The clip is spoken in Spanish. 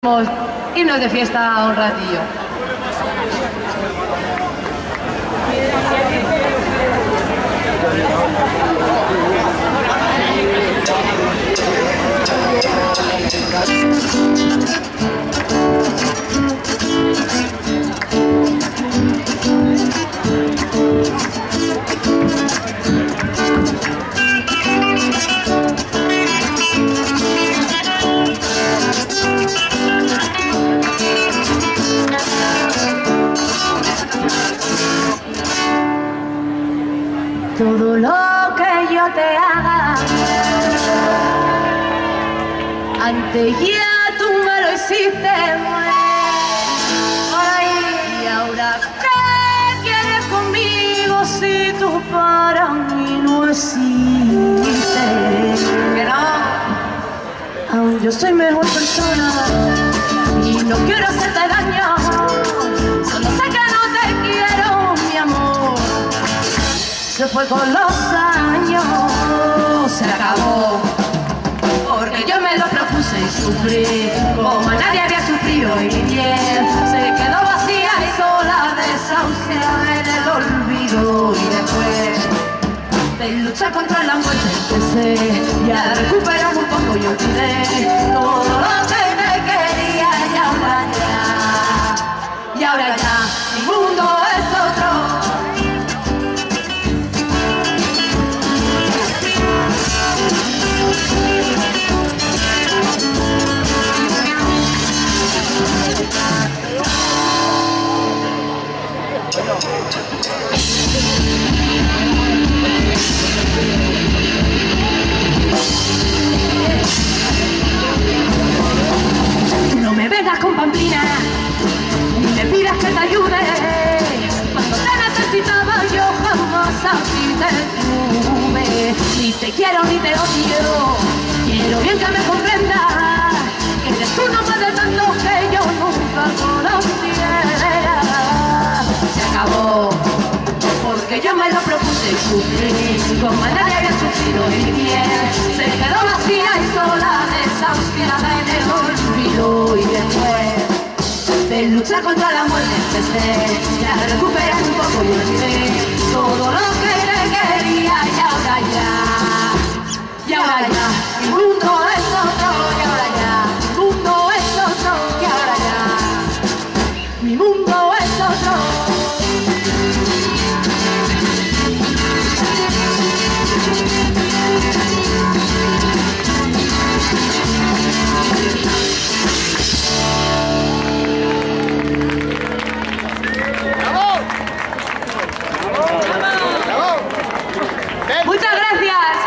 Irnos de fiesta un ratillo. Todo lo que yo te haga, antes ya tú me lo hiciste, ay, y ahora ¿qué quieres conmigo si tú para mí no existes? Que no, aún yo soy mejor persona y no quiero hacerte daño, solo sé que no te quiero, mi amor. Se fue con los años, se acabó, porque yo me lo propuse y sufrí como nadie había sufrido, y mi piel se quedó vacía y sola, desahuciada en el olvido. Y después de luchar contra la muerte empecé ya a recuperar un poco y olvidé todo lo que te quería, y ahora ya mi mundo es otro. No me vengas con pamplina, ni me pidas que te ayude. Cuando te necesitaba yo jamás a ti te tuve. Ni te quiero ni te odio, quiero bien que me comprendas que eres uno más de tanto que yo nunca conociera. Se acabó, porque yo me lo propuse y sufrí como nadie había sufrido, y mi piel se quedó vacía y sola, desahuciada en el olvido. Y después de luchar contra la muerte empecé ya a recuperar un poco y olvidé todo lo que le quería, y ahora ya mi mundo es otro, y ahora ya mi mundo es otro, y ahora ya mi mundo es otro. Muchas gracias.